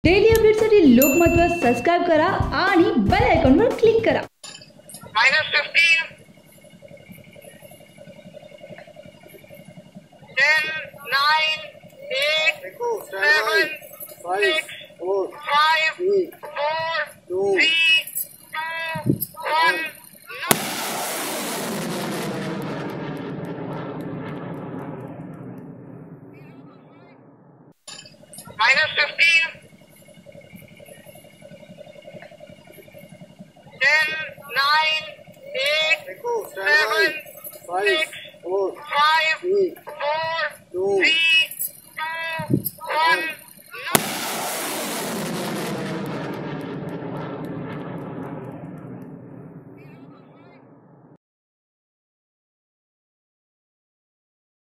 Daily अपडेटसाठी लोकमतवर subscribe करा आणि बेल आयकॉनवर क्लिक करा. -15 10 9 8 7 6 5 4 3 2 1 -15 10 9 8 7 6 5 4 3